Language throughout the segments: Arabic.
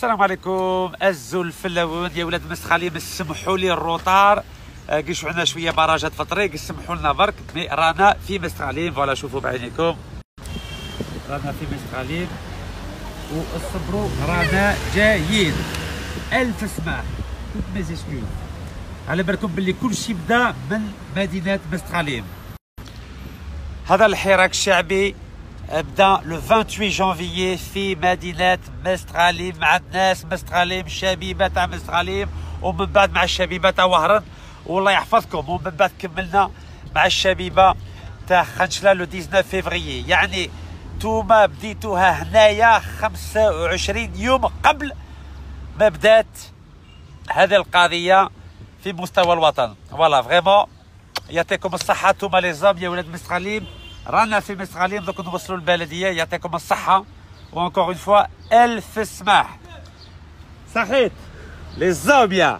السلام عليكم الزول الفلاوون يا ولاد مستخاليم، سمحوا لي الروطار كيشوف عندنا شويه براجات في الطريق، سمحوا لنا برك. مي رانا في مستخاليم، فوالا شوفوا بعينيكم رانا في مستخاليم واصبروا رانا جايين. الف سماح ما زيدش على بالكم باللي كل شيء بدا من مدينه مستخاليم. هذا الحراك الشعبي بدا لو 28 جانفيي في مدينه مستخاليم مع الناس مستخاليم، الشبيبه تاع مستخاليم، ومن بعد مع الشبيبه تاع وهران والله يحفظكم، ومن بعد كملنا مع الشبيبه تاع خنشله لو 19 فيفريي. يعني نتوما بديتوها هنايا 25 يوم قبل ما بدات هذه القضيه في مستوى الوطن. فوالا فريمون يعطيكم الصحه نتوما لي زام يا ولاد مستخاليم. رانا في مستخاليم دوك نوصلوا البلديه، يعطيكم الصحه وانكور اون فوا الف سماح. صحيت لي زوبيا.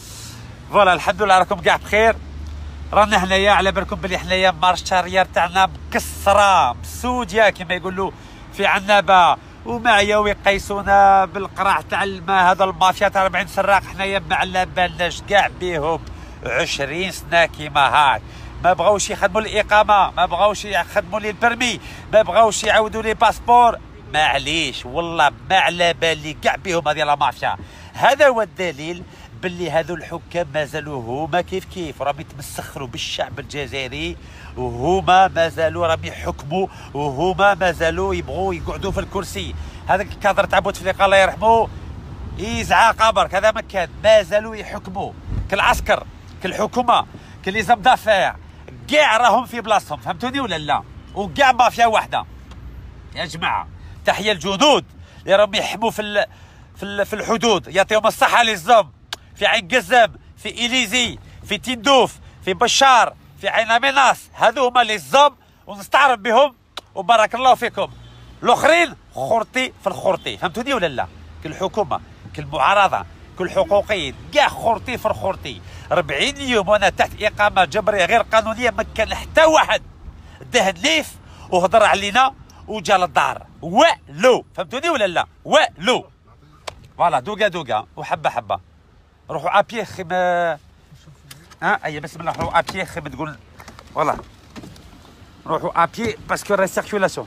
فوالا الحمد لله راكم كاع بخير. رانا هنايا على بالكم بلي حنايا مارش الريار تاعنا مكسره مسوديه كما يقولوا في عنابه، ومعيا ويقيسونا بالقراع تاع الماء. هذا المافيا تاع 40 سراق حنايا ما على بالناش كاع بيهم 20 سنه كيما هاك. ما بغاوش يخدموا الاقامه، ما بغاوش يخدموا لي البرمي، ما بغاوش يعاودوا لي باسبور. معليش والله ما على بالي كاع بهم هذه لا مافيا. هذا هو الدليل باللي هذو الحكام مازالوا هما كيف راهم يتمسخروا بالشعب الجزائري، وهما مازالوا راهم يحكموا، وهما مازالوا يبغوا يقعدوا في الكرسي. هذاك الكادر تاع بوتفليقه الله يرحمه يزعى قبر هذا ما كان، مازالوا يحكموا كالعسكر كالحكومه كليزام دافير، كاع راهم في بلاصتهم. فهمتوني ولا لا؟ وكاع مافيا واحده يا جماعه. تحيه الجنود اللي راهم يحموا في الحدود، يعطيهم الصحه للزم. في عين قزم، في إليزي، في تندوف، في بشار، في عين اميناس، هذو هما لي زوم ونستعرف بهم وبارك الله فيكم. الاخرين خرطي في الخرطي. فهمتوني ولا لا؟ كل حكومه كل معارضه كل حقوقيين كاع خرطي في الخرطي. 40 يوم وانا تحت اقامه جبريه غير قانونيه، ما كان حتى واحد دهن ليف وهضر علينا وجا للدار والو. فهمتوني ولا لا؟ والو. فوالا دوكا وحبه حبه. روحوا ابيي خي ما اي بسم الله. روحوا ابيي خي ما تقول. فوالا روحوا ابيي باسكو راهي سيركيلاسيون.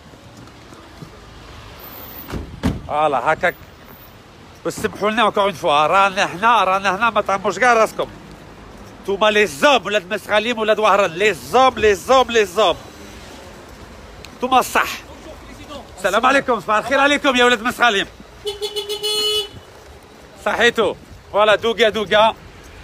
فوالا هكاك. وسمحوا لنا اونكور اون فوا، رانا هنا ما تعمروش كاع راسكم. نتوما لي زوم ولاد مستخاليم ولاد وهران، لي زوم نتوما الصح. السلام عليكم، صباح الخير عليكم يا ولاد مستخاليم. صحيتو. فوالا دوكا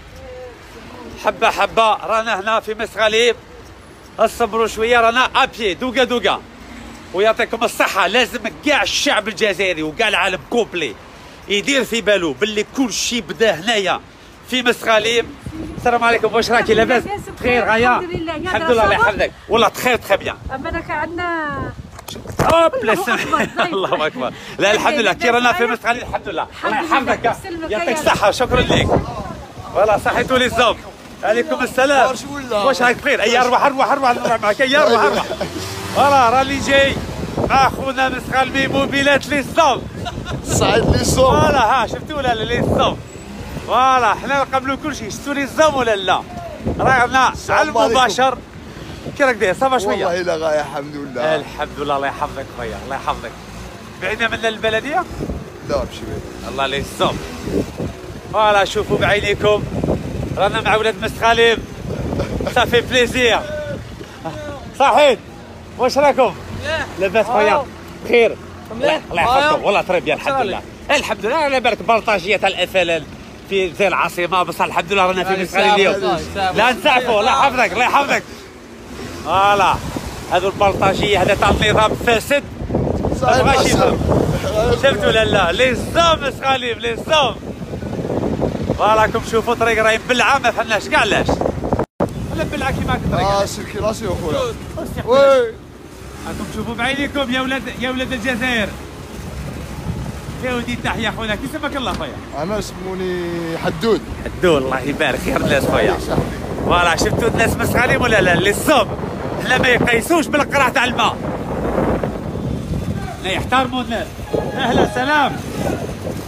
حبه رانا هنا في مستخاليم. اصبروا شويه رانا ابيي دوكا ويعطيكم الصحه. لازم كاع الشعب الجزائري وكاع العالم كومبلي يدير في بالو باللي كل شيء بدا هنايا في مستخاليم. السلام عليكم، واش راكي لاباس؟ بخير غايه؟ الحمد لله الله يحفظك. والله تخي بيان. بالك عندنا اوب لا الله اكبر. لا الحمد لله كي رانا في مستخاليم الحمد لله. الله يحفظك يعطيك الصحه. شكرا لك. فوالا صحيتوا لي الزوم. عليكم السلام. واش راك بخير؟ اي اروح نروح معك. اي اروح. فوالا راني جاي مع خونا مستخالمي موبيلات لي الزوم. صعيد لي الزوم. فوالا ها شفتوا ولا لي الزوم. فوالا حنا نقبلوا كل شيء. شفتوا لي الزوم ولا لا؟ رانا على المباشر. كي راك داير؟ صافا شويه؟ والله الا غايه الحمد لله. الحمد لله الله يحفظك خويا الله يحفظك. بعيدة من البلديه؟ لا ماشي بعيد. الله لي الزوم. فوالا شوفوا بعينيكم رانا مع ولاد مستخاليم. صافي بليزير. صحيت واش راكم؟ لاباس خويا؟ بخير الله يحفظكم. والله تري بيان الحمد لله. الحمد لله. على بالك بلطاجيه تاع الاف في العاصمه، بصح الحمد لله رانا في مستخاليم اليوم. لا نسعفوا الله يحفظك الله يحفظك. فوالا هذو البلطاجيه هذا تاع النظام فاسد. ما بغاش يفهم. شفت ولا لا؟ لي زوم مستخاليم لي زوم. فوالا راكم تشوفوا طريق راهي بلعه ما فهمناش كاع علاش. ولا بلعه كيما هكا. سيركيلاسيون خويا. وي راكم تشوفوا بعينيكم يا ولاد الجزائر. يا ودي تحيه خويا. كي سماك الله خويا؟ انا سموني حدود. الله يبارك خير الناس خويا. فوالا شفتوا الناس مستخاليم ولا لا؟ لي الصوب حنا ما يقيسوش بالقراع تاع الماء، لا يحترموا الناس. اهلا سلام.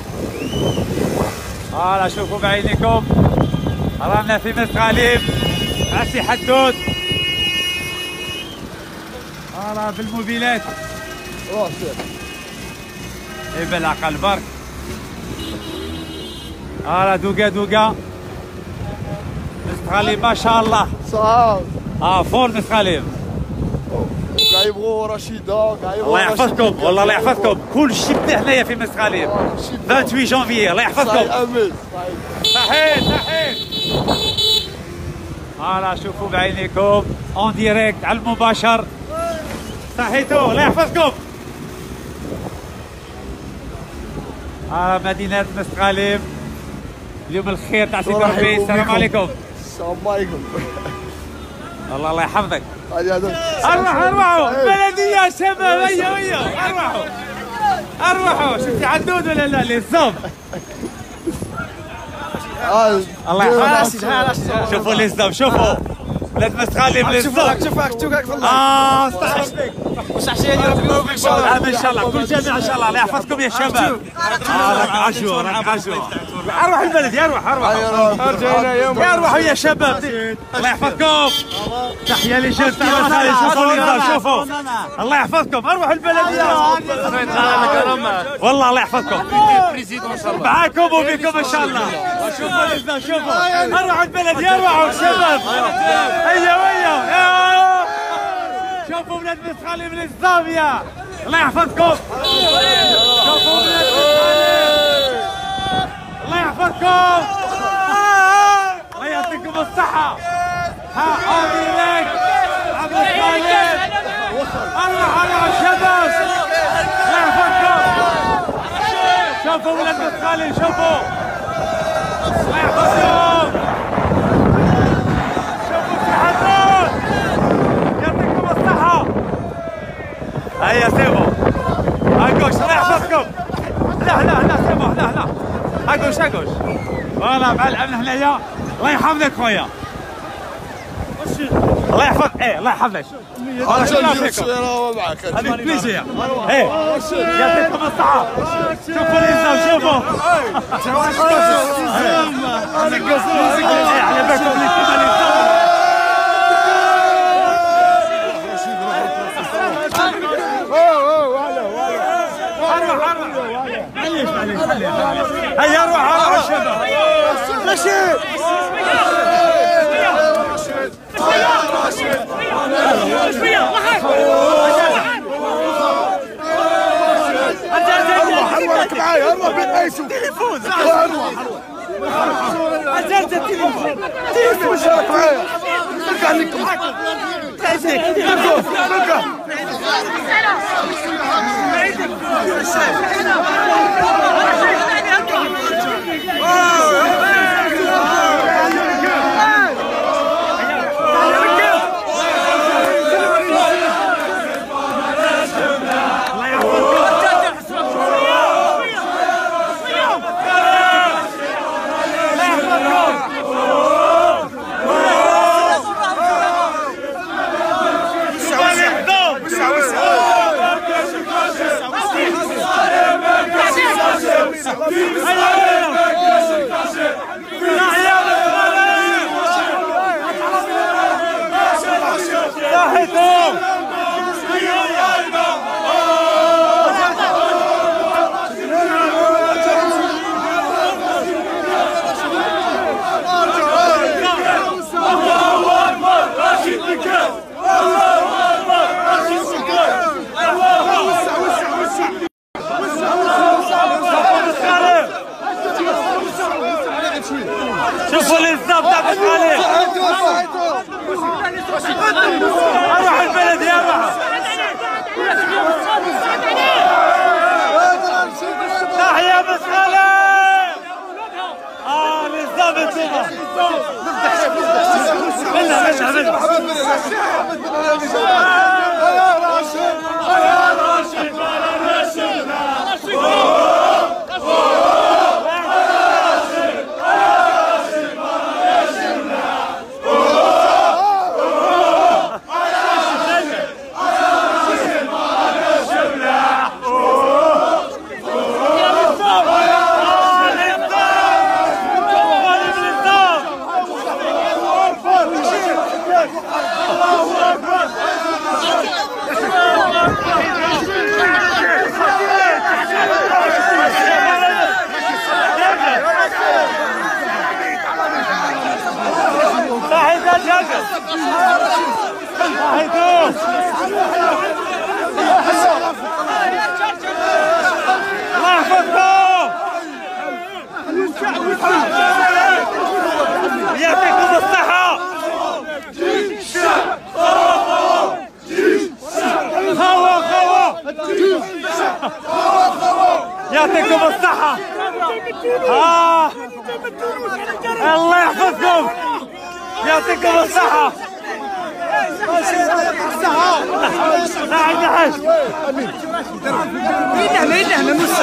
فوالا شوفوا بعينيكم رانا في مستغاليب مع سي حدود. فوالا بالموبيلات يبلع البرك. فوالا دوقا دوقا مستغاليب ما شاء الله. صعب. فول مستغاليب. كاع يبغوا رشيده كاع يبغوا. الله يحفظكم والله الله يحفظكم. كل شيء بدا هنايا في مستغاليب 28 جانفي. الله يحفظكم. صحيح صحيح. فوالا شوفوا بعينيكم اون ديريكت على المباشر. صحيتو الله يحفظكم. مدينة مستغاليب اليوم الخير تاع سيدي ربي. السلام عليكم. السلام عليكم. الله يحفظك. ارواحوا ارواحوا بلدية شباب. هيا ارواحوا ارواحوا. شفتي عدود ولا لا اللي الزوم. الله يحفظك. شوفوا اللي الزوم شوفوا ولاد مستغاليب اللي الزوم. شوفك استحي واش عشيه ان شاء الله. ان شاء الله كل جميع ان شاء الله. الله يحفظكم يا شباب. راك عاشور راك عاشور. اروح البلد اروح اروحوا يا شباب. الله يحفظكم. تحيه لجنة تاع مستغاليب. شوفوا اللي شوفوا الله يحفظكم. اروحوا البلد والله الله يحفظكم. معاكم وبكم ان شاء الله. شوفوا شوفوا اروحوا البلد اروحوا الشباب. هيا شوفوا ولاد مستغاليب للزاوية. الله يحفظكم. شوفوا ولاد مستغاليب. الله يحفظكم. الله يعطيكم الصحة. أميرك عبد الخالق. أروح الشباب. الله يحفظكم. شوفوا ولاد مستغاليب شوفوا. الله يحفظكم. شوفوا في حدود. يعطيكم الصحة. هيا سيبو. هاكوش الله يحفظكم. لا سيبو لا هاكوش. فوالا مع الأمن هنايا. الله يحفظك خويا. الله يحفظك. الله يحفظك. هذيك بليزير. يعطيكم الصحة. شوفوا الإنسان شوفوا. على بالكم اللي كيما الإنسان. هيا روح الشباب. رشيد اروح معايا اروح بالقيسو تليفون عجلت التليفون شراك معايا نرجع لكم شوفوا الانسان تاع مستغاليب. اروح البلد يا روح. تحية مستغاليب. الانسان انتوما. يعطيكم الصحة. الله يحفظكم، يعطيكم الصحة. لا عندنا حاج. يدهنا نص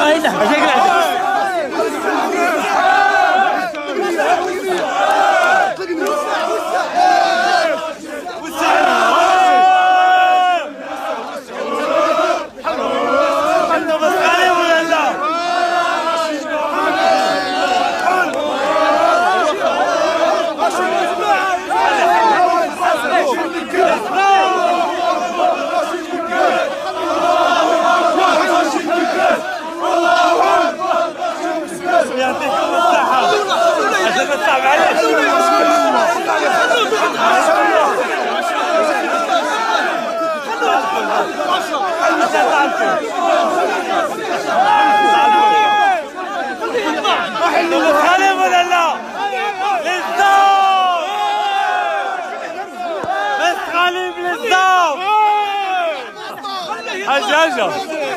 حجاجة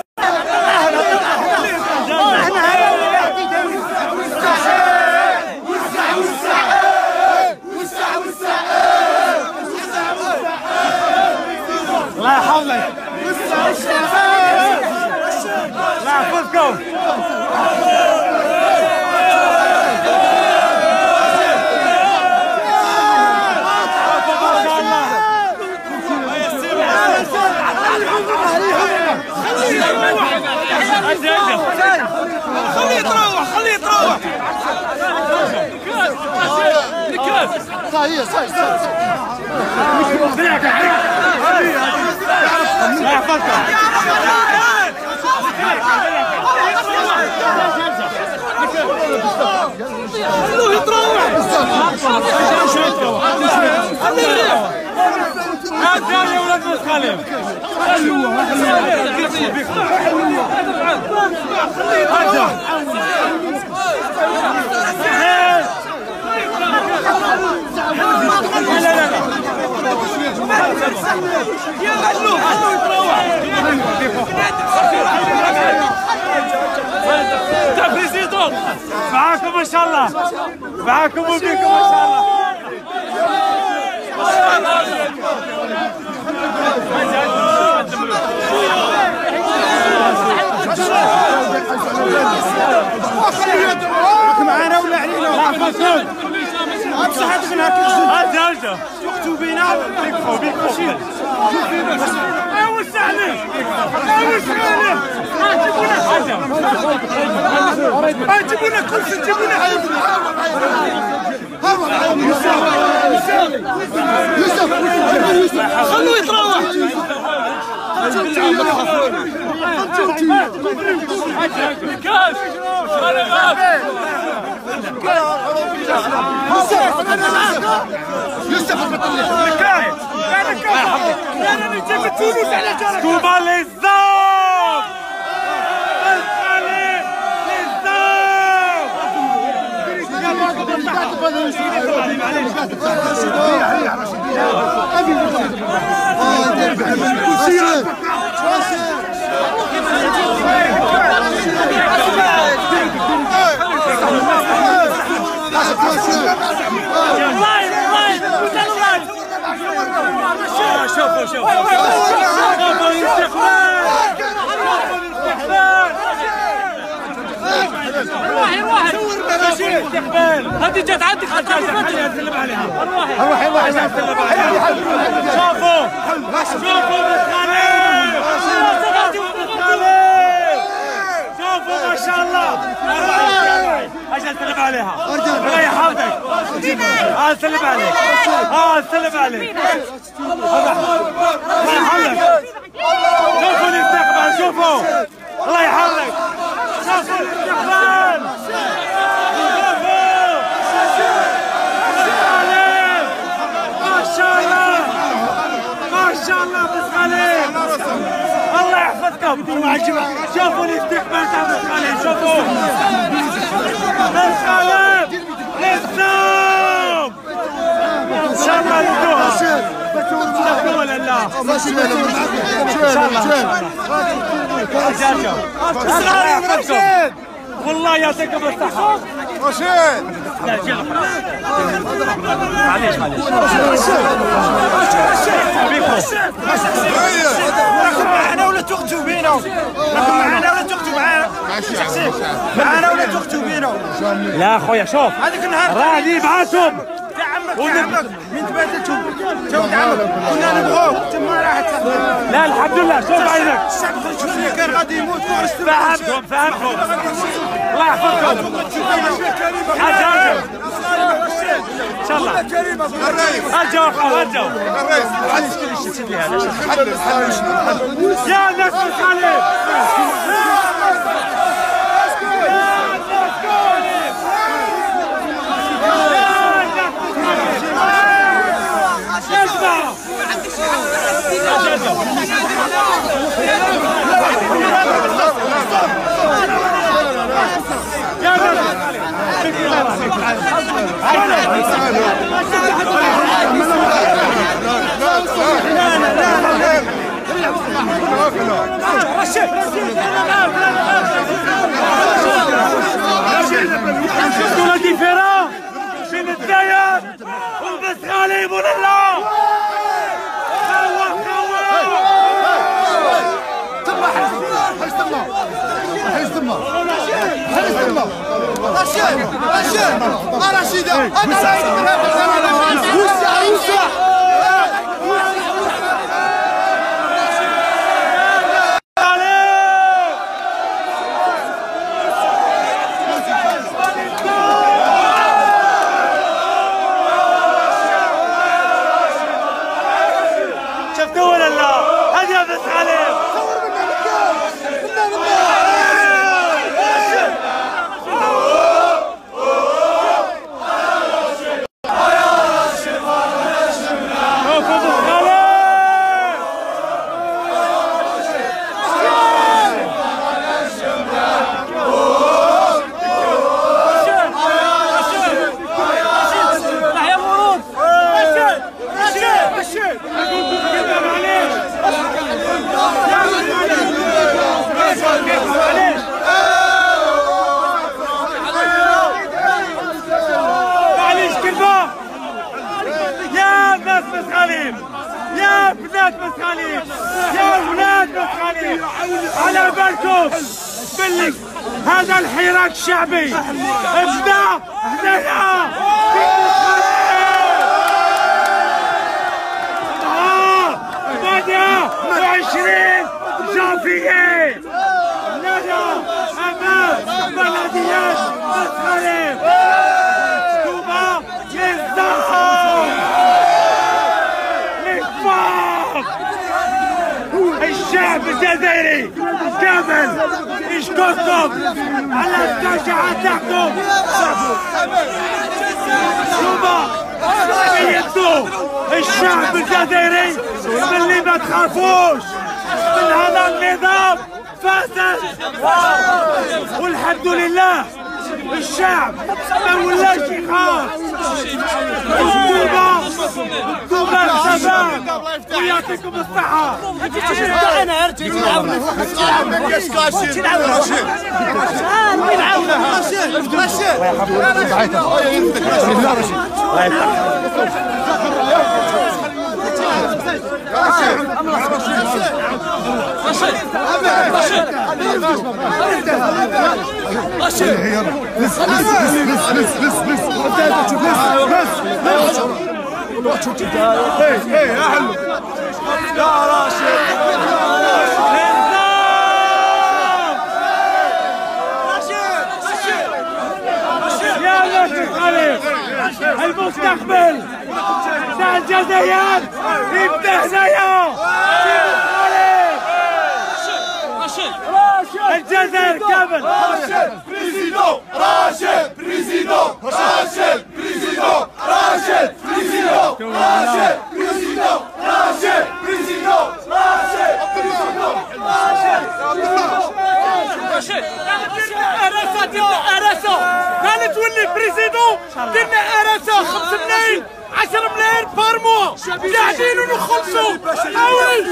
الله يحفظك، الله يحفظكم. خليه يتروح خليه يتروح. صحيح صحيح خلوه يتروح. هذا يا ولاد مسخالم. معاكم ان شاء الله، معاكم وبيكم ان شاء الله. معانا ولا علينا؟ لا فصل بصحتك نهار هاجا اختو بينا بيكفو بيكفو. وسع عليه وسع عليه. جيبونا كرسي جيبونا يوسف خلوه يتروح. كوبا للزام شوفوا شوفوا هذه جات عندك سلم عليها. روحي روحي سلم عليها. شوفوا شوفوا مسخالين، شوفوا ما شاء الله. اجل سلم عليها. الله يحفظك. سلم عليك. سلم عليك. الله يحفظك. شوفوا الاستقبال، شوفوا. الله يحفظك. شوفوا الاستقبال. ما شاء الله مسخالين. الله يحفظكم. شوفوا الاستقبال تاع مسخالين، شوفوا مسخالين للزوم. ان شاء الله ندوها تدخلوا ولا لا؟ ان شاء الله. الله يحفظكم. والله يعطيكم الصحة. رشيد معليش معنا ولا تقتوا بينا؟ معنا ولا تقتوا معنا؟ معنا ولا تقتوا بينا؟ لا خويا شوف هذيك النهار راني معاكم تعمك من تبادلتم تو تعمك كنا نبغوك تما راحت. لا الحمد لله شوف عينك الشعب شويه كان غادي يموت. فهمتكم الله يحفظكم. حاجة ان شاء الله ارجعوا ارجعوا يا ناس الخليل شفتوا لا ديفيرون بين الداير والمسخالي من الله. شفتوا ولا لا؟ هذه بس عليه. يا بنات مسخالين يا ولاد مسخالين على بالكم باللي هذا الحراك الشعبي ابدا هنايا بدأ 20 جانفييه هنايا امام بلديات مسخالين توبه للزهر. الشعب الجزائري كامل يشكركم على الشجاعة تاعكم. شوفوا بيدوا الشعب الجزائري اللي ما تخافوش من هذا النظام فاسد. والحمد لله الشعب ما ولاش يخاف. انتوما شباب ويعطيكم الصحة. انا ارجع نعاونك المستقبل تاع الجزائر يبدا هنايا. الجزائر كامل. راشد بريزيدون راشد بريزيدون راشد بريزيدون راشد بريزيدون راشد بريزيدون راشد بريزيدون راشد بريزيدون راشد درنا اراسه قالت تولي بريزيدون. درنا اراسه 5 ملايين 10 ملايين بار موا قاعدين ونخلصوا. اوي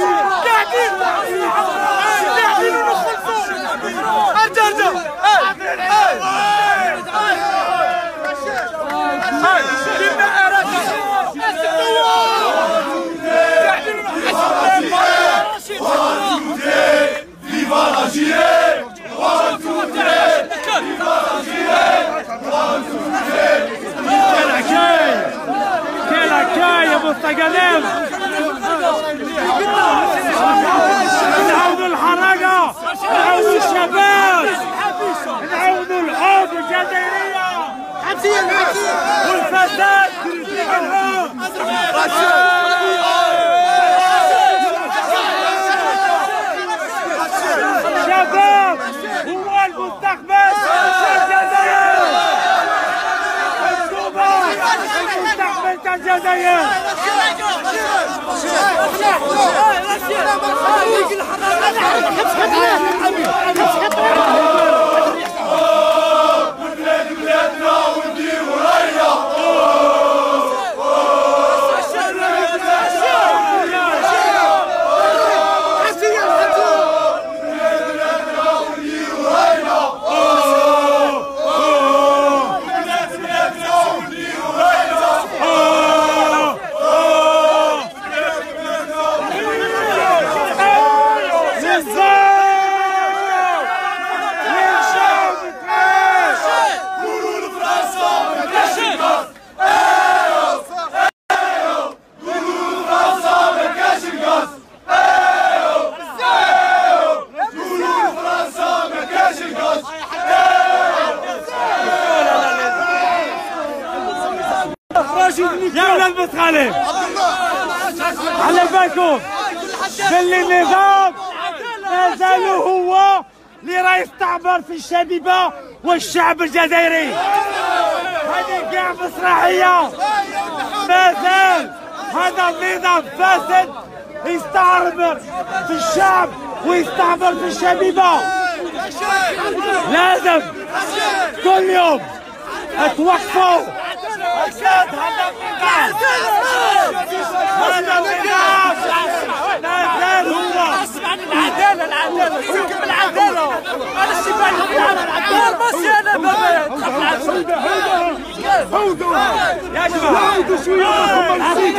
قاعدين ونخلصوا. ارجع Quel accueil à Mostagalem. نعاودوا الحركة، نعاودوا الشباب، نعاودوا الحب الجزائرية والفساد الشباب هو المستقبل الجزائر. المستقبل تاع الجزائر. يا ولاد مسخالي على بالكم باللي النظام ما زال هو اللي راه يستعمر في الشبيبه والشعب الجزائري. هذه كاع مسرحيه. ما زال هذا النظام فاسد يستعمر في الشعب ويستعمر في الشبيبه. لازم كل يوم توقفوا. هذا النظام ما زال هو. العدالة العدالة سيكم العدالة. أنا الشباب العدالة المصيانة يا جماعة شوية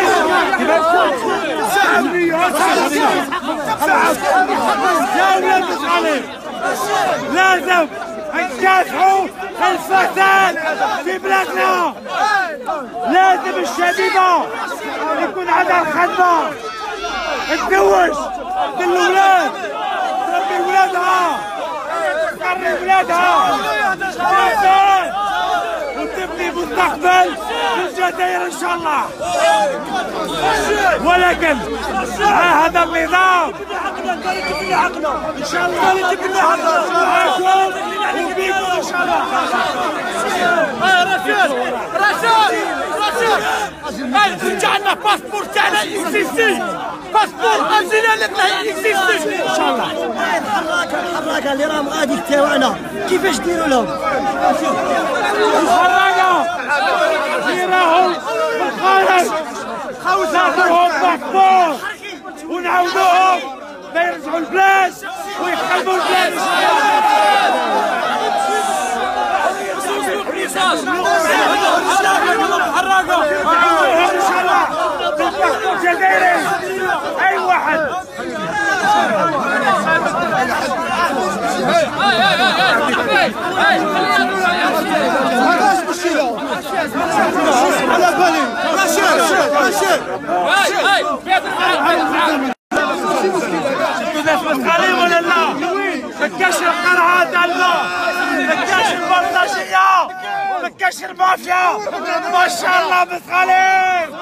يا ولاد الخليل لازم نكافحوا الفساد في بلادنا. لازم الشبيبة يكون عندها الخدمة، تزوج بالولاد، تربي ولادها، تقري ولادها، وتبني مستقبل للجزائر ان شاء الله. ولكن مع هذا النظام ان شاء الله معكم وبيكم ان شاء الله. رشاد رجع لنا باسبور تاعنا اكزيستي. باسبور الجزائر اكزيستي ان شاء الله. الحراقه اللي راهم غادي يتاوعنا كيفاش ديروا لهم؟ الحراقه اللي راهم بالخارج نعطوهم باسبور ونعاودوهم ما يرجعوا البلاد ويخدموا البلاد. ان شاء الله بالباسبور الجزائري اي واحد. هذاش مشكلة على بالي. رشيد الناس مسخالين ولا لا؟ مكاش القرعة تاعنا، مكاش البلطجية، مكاش المافيا. ما شاء الله مسخالين.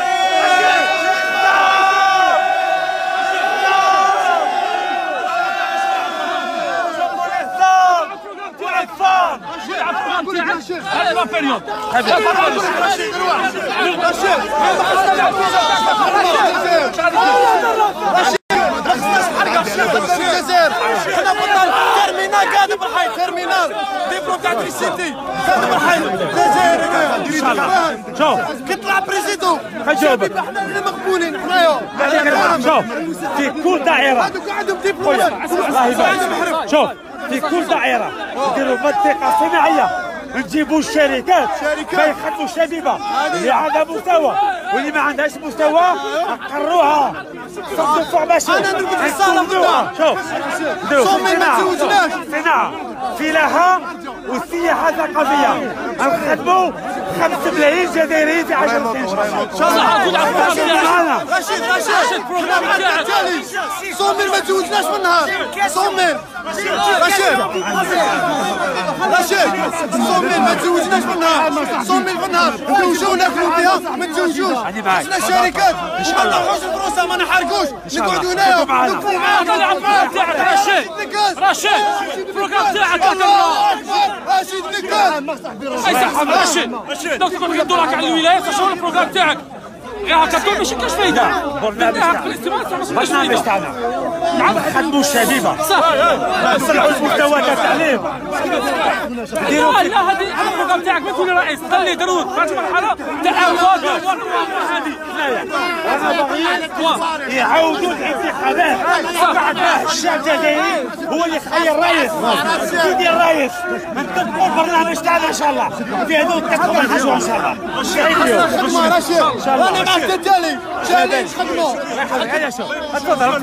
ترمينال قاعد بالحي، ترمينال ديبلوم تاع تريسيتي قاعد بالحي الجزائر. ان شاء الله شوف كيطلع بريزيدون حجاوبك. احنا اللي مقبولين حنايا. شوف في كل دائرة هذوك عندهم ديبلومات. الله يبارك. شوف في كل دائرة يديروا منطقة صناعية نجيبوا الشركات يخدموا الشبيبه اللي عندها مستوى واللي ما عندهاش مستوى نقروها صدوا الفورماسيون. انا نرقد في الصاله قدام. شوف صومي ما تزوجناش. صناعه فلاحه والسياحه ثقافيه نخدموا 5 ملايين جزائريين في 10 سنين. ان شاء الله حنكون على البرنامج معنا. رشيد صومي ما تزوجناش من النهار. صومي رشيد صومي ما تزوجناش من النهار. صومي في النهار نتزوجوا ناكلوا بها ما تزوجوش. حنا شركات وما نروحوش الفرصه ما نحرقوش نقعدوا هنايا نكونوا معاك. طلع البرنامج تاعك رشيد البروغرام تاعك رشيد نكال رشيد دوك تقول لك دورك على الولايات شنو البروغرام تاعك؟ غير هكا تقول ماشي كاش فايده. البرنامج تاعنا نخدموا الشبيبه صح نرفعوا المستوى تاع التعليم. لا هذه البروغرام تاعك ما تولي رئيس خلي دروك فهمت المرحله تاع هذه انا بغيت يعاودوا الانتخابات الشعب الجزائري هو اللي يخير الرئيس يدير الرئيس. نطبقوا البرنامج تاعنا ان شاء الله في هذو نطبقوا الحجوه ان شاء الله. رشيد انا معك التالي جايين نخدموا. تفضل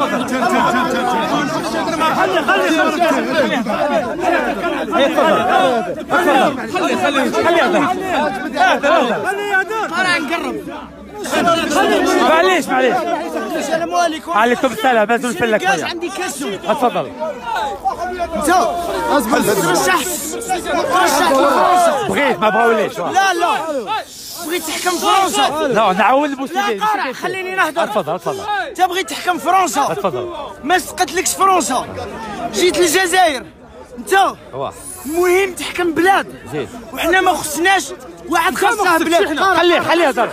معليش السلام عليكم. عليكم السلام. مازال في لك عندي كاسو. تفضل. انت ترشح فرنسا. بغيت ما بغاوليش. لا بغيت تحكم فرنسا. لا نعاود المسلمين. لا قارع خليني نهضر. تفضل انت بغيت تحكم فرنسا. تفضل. ما سقطلكش فرنسا جيت للجزائر. انت المهم تحكم بلاد زين وحنا ما خصناش واحد خاصه بلاد. خليه يهضر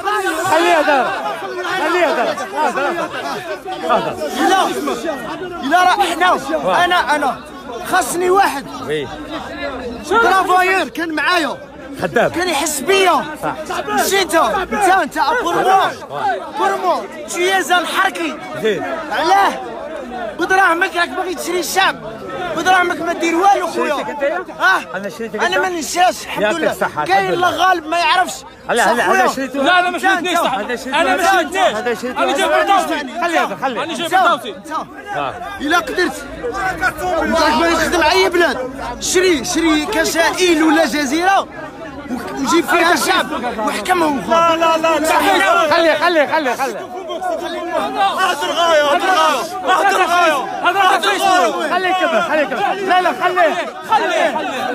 الا راه حنا انا خاصني واحد ترافاير كان معايا خدام كان يحس بيا. مشيت انت بور مو تيزا الحركي. زين علاه بدراهمك راك باغي تشري الشعب بدراهمك ما دير والو خويا. انا ما ننساش الحمد لله. كاين لا غالب ما يعرفش. هذا شريته. لا انا ما شريتنيش انا ما شريتنيش انا جايب الدوسي. خليه انا جايب الدوسي. الا قدرت راك باغي تخدم اي بلاد شري كشائل ولا جزيره وجيب فيها الشعب وحكمهم. لا خليه هذا الغايه خليه كمل. لا خليه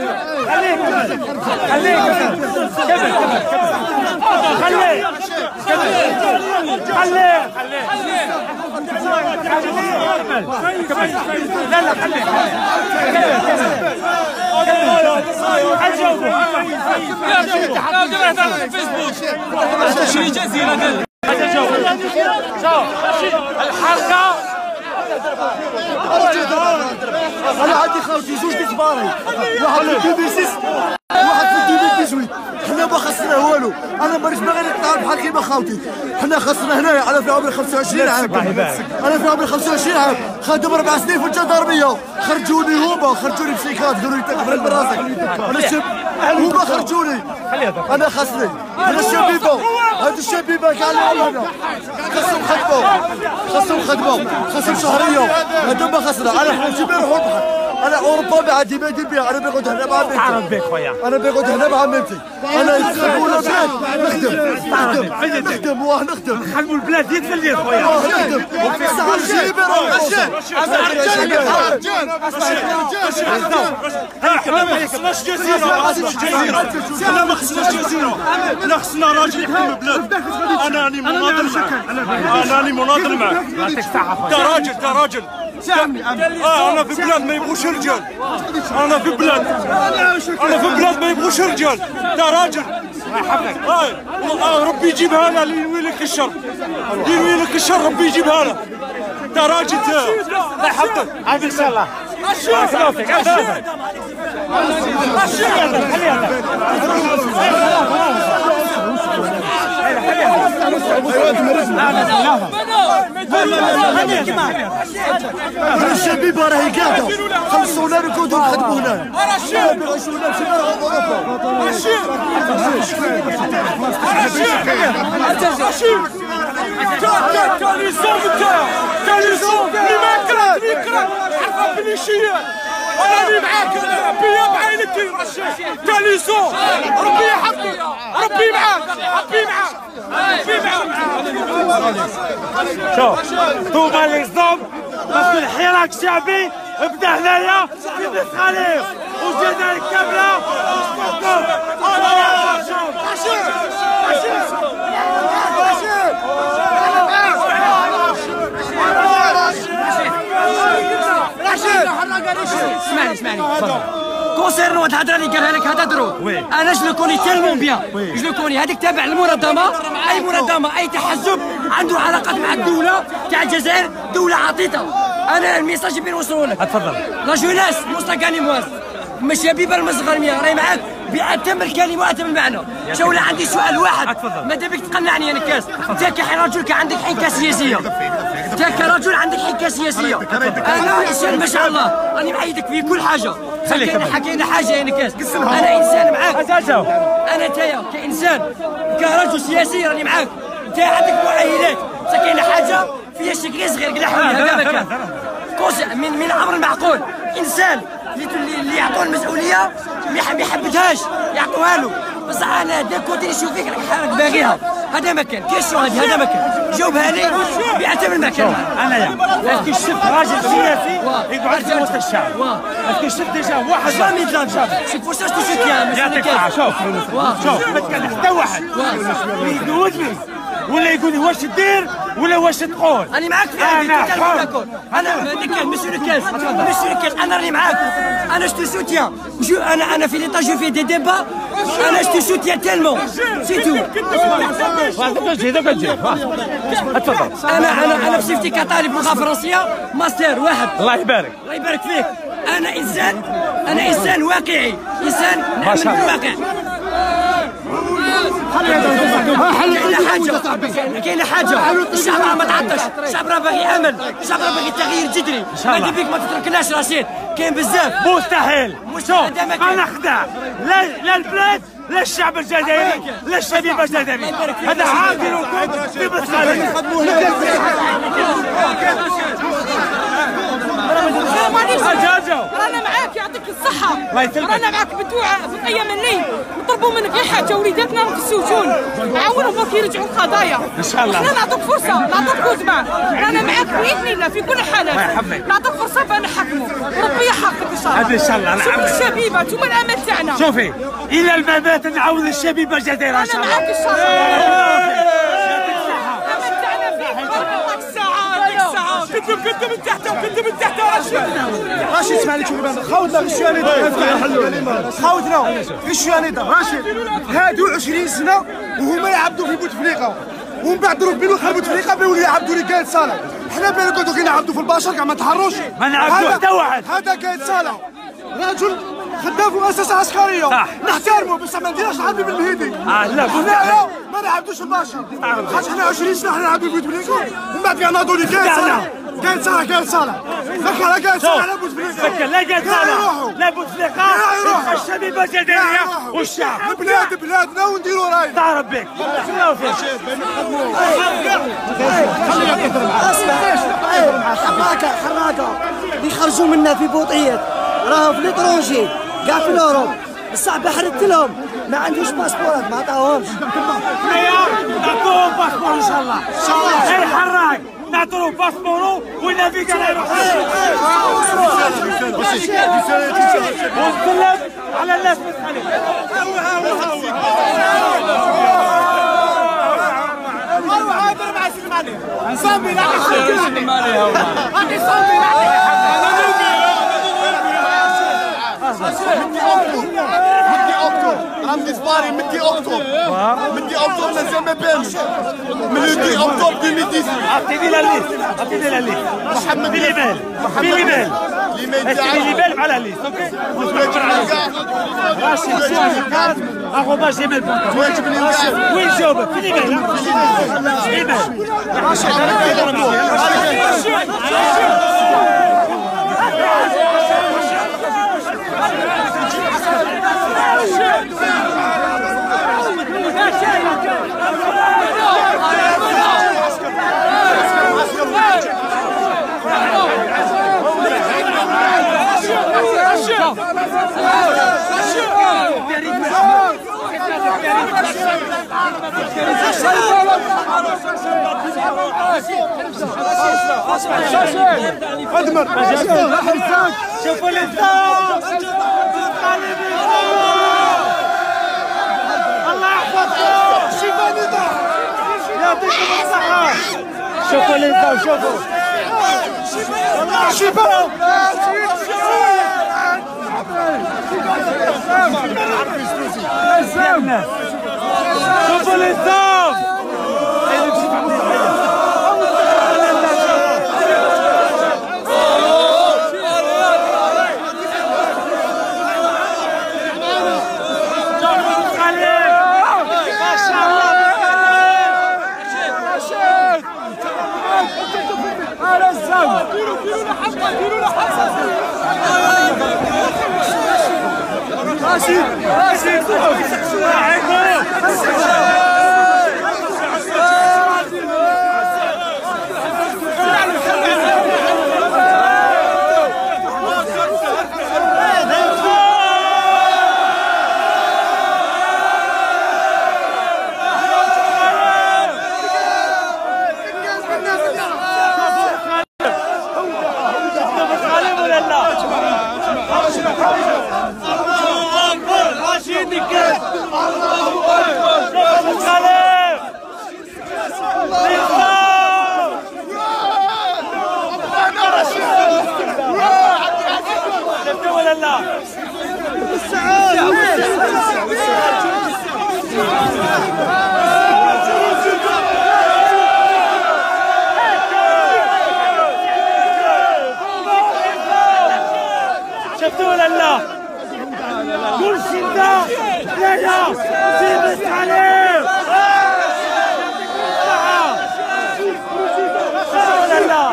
الحركه. انا عندي خوتي زوج تباري واحد في 2006 واحد في 2018. حنا ما خسرنا والو. انا مانيش باغي نطلع بحال كيما خوتي. حنا خسرنا هنايا. انا في عمري 25 عام. انا في عمري 25 عام خادم 4 سنين في الجدارميه. خرجوني هما بسيكات قالوا لي تقبل براسك. انا شاب هما خرجوني. انا خاصني انا الشبيبه. هاد الشبيبه كاع اللي هنا خاصهم خدمه شهريه. هادو ما خسرنا. انا حنمشي نروحوا البحر. انا اوروبا ما عندي ما ندير بها. انا بنقعد هنا مع ميمتي. تعرف بك خويا. انا بنقعد هنا مع ميمتي. انا نخدموا البلاد نخدم نخدموا البلاد يد في اليد خويا. نخدم وفي الساعه نجيب انا ما خصناش جزيره. انا خصنا راجل يحكم البلاد. انا راني مناضل معك. يعطيك الصحه خويا. انت راجل انا في بلاد ما يبغوش رجال. انا في بلاد ما يبغوش رجال. انت راجل ربي يجيبها لنا. اللي ينوي لك الشر ربي يجيبها لنا. انت راجل الله يحفظك. عافيك ان شاء الله. بارك الله فيك. الشبيبه راهي قاعده. خلصونا نقعدوا نخدموا هنا. راني معاك بيا بعينك كاليسون ربي يحفظك ربي معاك ربي معاك ربي معاك. شوف انتوما ليكزومبل باسكو الحراك الشعبي بدا هنايا في بن خليل والجزائر كامله اسمعني كونسيرنو هاد الهضره اللي قالها لك هذا درو انا جو لو كوني تيلمون بيان جو لو كوني هذيك تابع المنظمه اي منظمه اي تحزب عنده علاقات مع الدوله تاع الجزائر دوله عطيته. انا الميساج اللي نوصلوا لك تفضل لا جوناس مستقاني مواز ماشي بيبر المصغر راهي معاك بأتم الكلمة وأتم المعنى. شولا عندي سؤال واحد ماذا بك تقنعني انا كاس انت كرجل عندك حنكه سياسيه انت كرجل عندك حنكه سياسيه انا انسان ما شاء الله راني معيدك في كل حاجه حكينا حاجه انا كاس انا انسان معاك انا تايا كانسان كرجل سياسي راني معاك انت عندك مؤهلات كاينه حاجه فيها شكل صغير قلحوني هذا ما كان من الامر المعقول انسان اللي يعطوه المسؤوليه ما يحبدهاش يعطوها له بصح انا دا كنت نشوف فيك راك باغيها هذا ما كان كيشو هذا ما كان جاوبها لي بأتم المكان. انايا اسكو شفت راجل سياسي يقعد في وسط الشعب اسكو شفت ديجا واحد جامي دلان سي بور سا سوتيان يعطيك العافيه شوف ما كان حتى واحد يقولني ولا يقول لي واش دير ولا واش تقول. راني معاك في هذه انا نكال مسيو الكاس انا راني معاك انا جو سوتيان انا في ليطا جو في دي ديبا انا جو سوتيان تيلمون سي تو. تفضل. انا بصفتي كطالب لغه فرنسيه ماستر واحد. الله يبارك الله يبارك فيك. انا انسان واقعي انسان نعمل بالواقع. كاينه حاجه الشعب راه ما تعطش الشعب راه باغي امل الشعب راه باغي تغيير جذري ماذا بيك ما تتركناش رشيد كاين بزاف مستحيل ما نخدع لا البلاد لا الشعب الجزائري لا الشبيب الجزائري هذا عاقل في مسخره. رانا معاك يعطيك الصحة رانا معاك بالدعاء في أيام الليل نطلبوا منك غير حاجة وليداتنا في السجون عاونهم باش يرجعوا القضايا إن شاء الله. احنا نعطوك فرصة نعطوك كوزمة رانا معاك بإذن الله في كل الحالات نعطوك فرصة بأن نحكموا وربي يحقق إن شاء الله. إن شاء الله. شوفوا الشبيبة انتم الأمل تاعنا. شوفي إلى الممات نعاون الشبيبة الجزائرية إن شاء الله. أنا معاك إن شاء الله. كنت من تحت وكنت من تحت راشد اسمعني شوف خاوتنا في الشوانيطه خاوتنا في الشوانيطه راشد هادو 20 سنه وهما يعبدوا في بوتفليقه ومن بعد ضرب بينو خرب بوتفليقه بيولي يعبدوا لي كاين صالح حنا بين كنتو كنعبدوا في البشر كاع ما تحروش ما نعبدوا حتى واحد. هذا كاين صالح رجل خدام في مؤسسه عسكريه نحترمه بصح ما نديرش حربي بالمهيدي. لا هنايا ما نعبدوش البشر خاطر حنا 20 سنه حنا نعبدوا في بوتفليقه ومن بعد كاع ناضوا لي كاين صالح كاين صالح فكر لا كاين صالح لا بوتفليقه فكر لا كاين صالح لا بوتفليقه الشبيبه الجزائريه والشعب بلادنا ونديروا راي تاع ربك شنو فيه حراكه يخرجوا منا في بوطيات راهو في ليترونجي كاع في الاوروب بصح بحرت لهم ما عندوش باسبورات ما عطاوهمش. نعطوهم باسبور ان شاء الله غير حراك نعطوه باسبورو والنافيغا يروح ونسلم على الناس مسخلين. صافي رمزي صباري مدي اكتوبر مازال ما بانش من 10 اكتوبر 2018. عطيني لا ليست محمد بليبال بليبال على ليست اوكي وين جاوبك بليبال ادمر شوفوا الانسان الله يحفظكم شفاء نضال يعطيكم الصحة شوفوا الانسان شوفوا شفاء شوفوا الانسان شفتوا ولا لا؟ كل شيء لا زيدت عليه ولا لا؟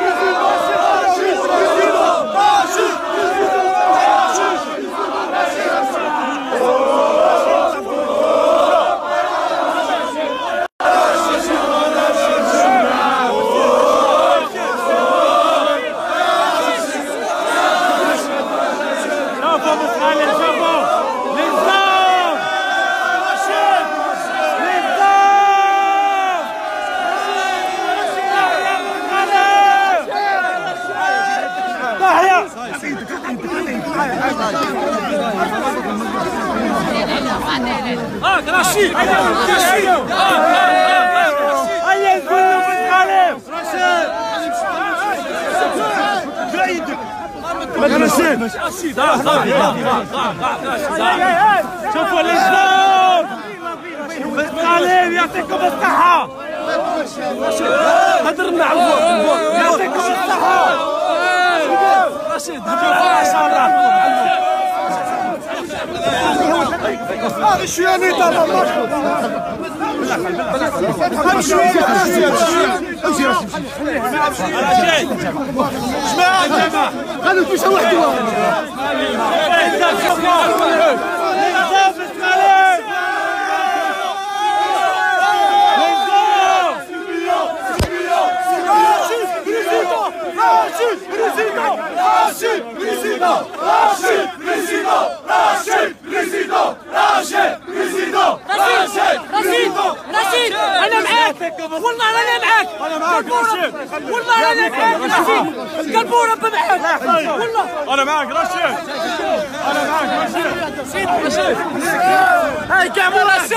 رشيد هيا نقولوا بالقلم رشيد شوفوا الاسلام بالقلم يعطيكم الصحة هدرنا على الفوق يعطيكم الصحة رشيد ما شاء الله شوية نيطة خلوا الفيشة وحدة رشيد انا معاك والله انا معاك والله انا معاك رشيد قلب ورب معاك والله انا معك رشيد انا معك رشيد هاي كعبوا رشيد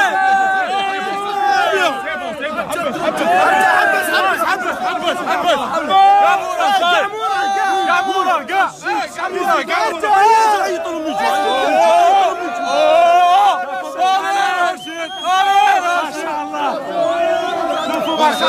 ما شاء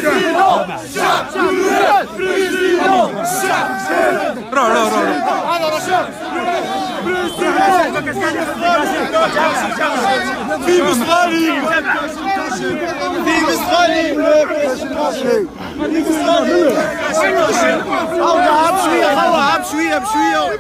روح في مصغالي في مصغالي عاب شويه بشويه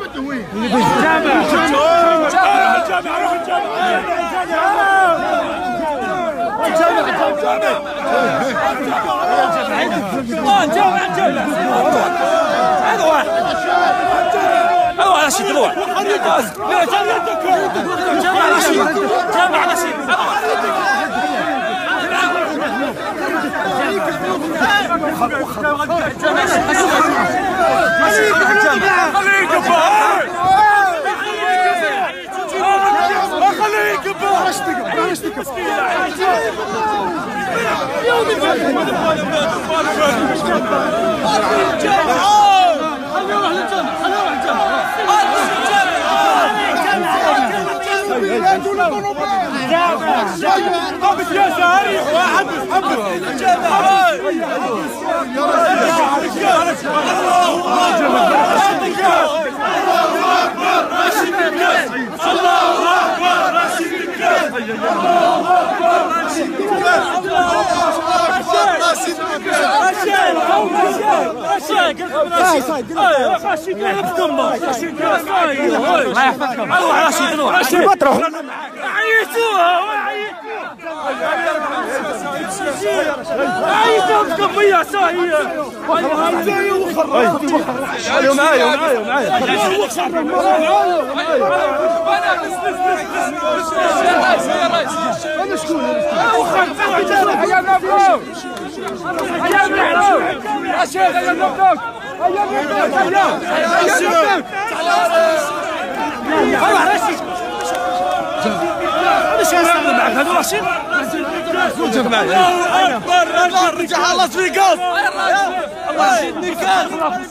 رجع لاس فيغاس الله يشدني الكاس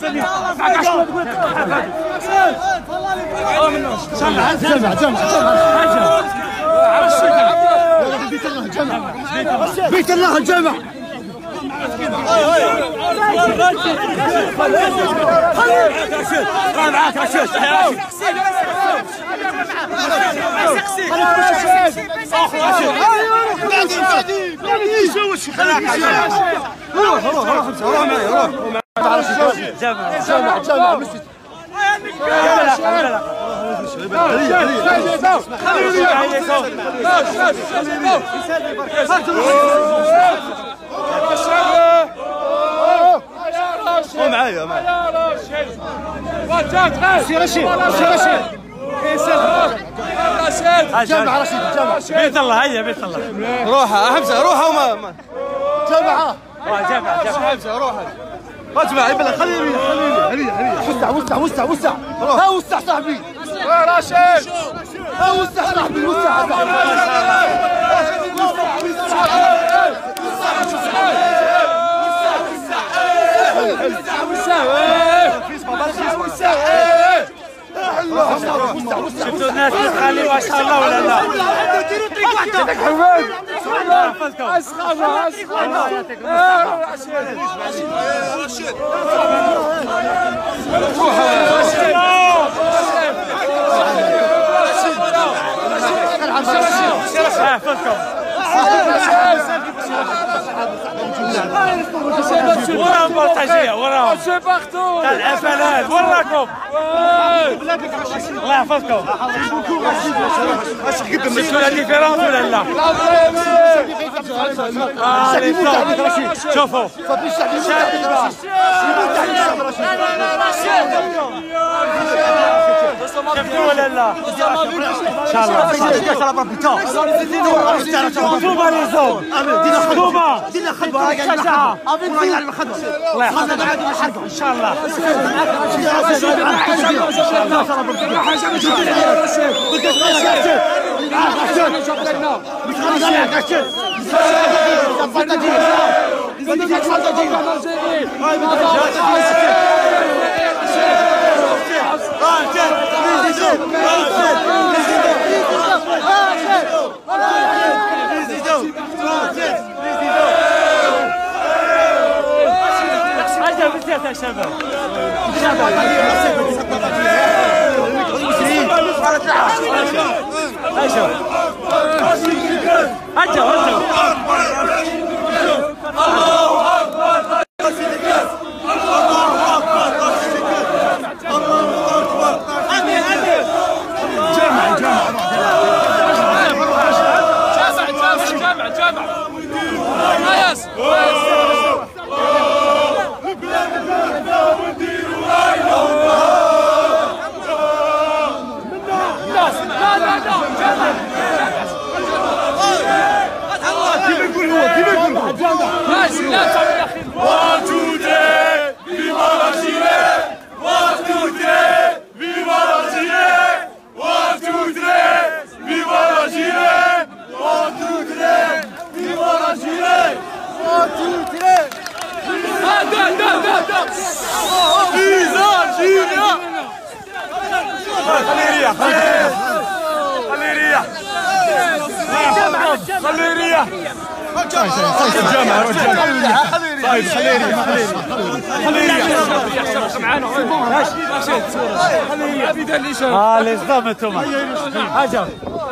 بيت الله الجامع معاك رشيد معايا سي رشيد جامعة رشيد جامعة بيت الله هيا بيت الله روحها حمزه روحها وما جامعة جامعة حمزه روحها اسمع يبلا خليني وسع ها وسع صاحبي راشد ها وسع صاحبي وسع شفتوا الناس تخلي ما شاء الله ولا لا؟ يعطيك حماد الله يحفظكم. اسخانة الله يحفظكم. وراهم بلطجية وراهم تاع العفلات وراكم. الله يحفظكم. شفتوا لا ديفيرونس ولا لا؟ شوفوا شفتوا ولا لا؟ ان شاء الله طوبى للزوم طوبى الشجاعة الله يحفظك ان شاء الله. يا شباب يريح خليه يريح خليه يريح الجامعة طيب خليه يريح لي صدمتهم هاجر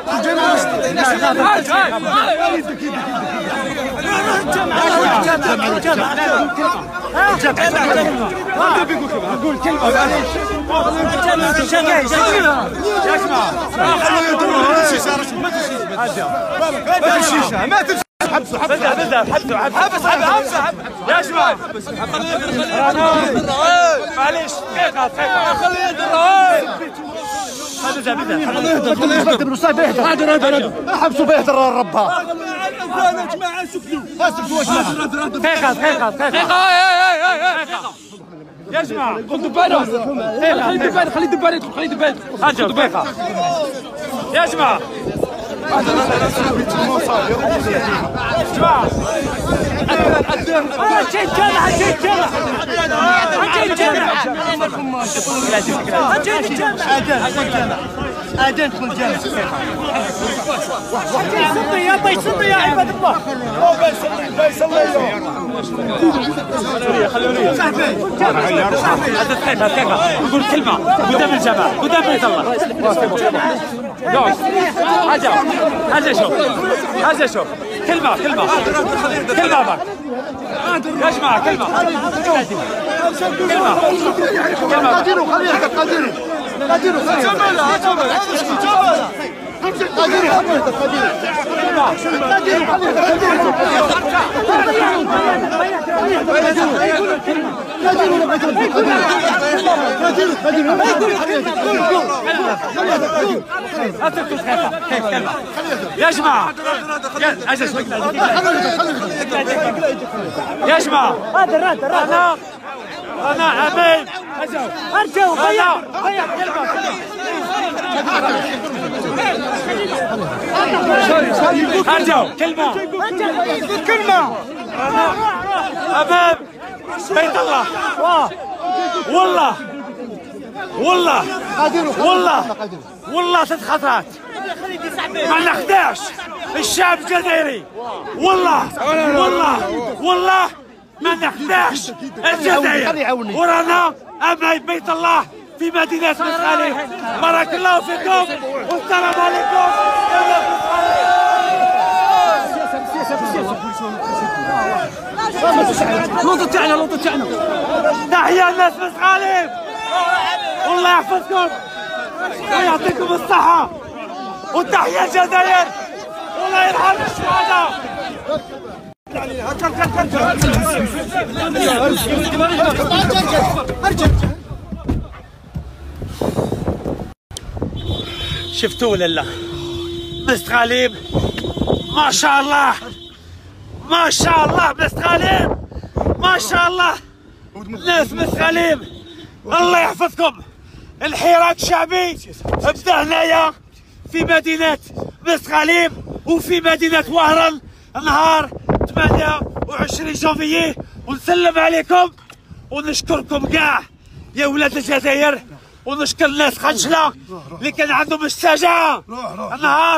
حبسوا يا جماعه معليش خليه يهدر حبسوا بيهدر الربها يا جماعه سكتوا يا جماعه خذوا بالكم خلي دبانه هاجر دقيقه يا جماعه صدي يا عباد الله نقول كلمه قدام الجماعه قدام بيت الله هذا شوف كلمه بك يا جماعه كلمه يا جماعة يا جماعة أنا عميد أرجو أرجو كلمة أمام بيت الله والله 6 خطرات ما نخدعش الشعب الجزائري والله ما نخدعش الجزائر ورانا أمام بيت الله في مدينة مسخالي. بارك الله فيكم والسلام عليكم. لوطو تاعنا تحية الناس مسخالي والله يحفظكم ويعطيكم الصحة وتحية الجزائر والله يرحم الشهداء. شفتوا ولا لا؟ مستغاليب ما شاء الله مستغاليب ما شاء الله ناس مستغاليب. الله يحفظكم. الحراك الشعبي بدا هنايا في مدينة مستغاليب وفي مدينة وهران نهار 28 جانفيي. ونسلم عليكم ونشكركم كاع يا ولاد الجزائر ونشكر الناس خنشلة اللي كان عندهم الشجاعة نهار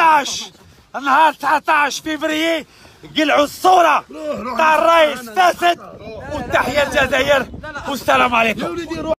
19 فبراير قلعوا الصورة تاع الرئيس فاسد. والتحية للجزائر والسلام عليكم.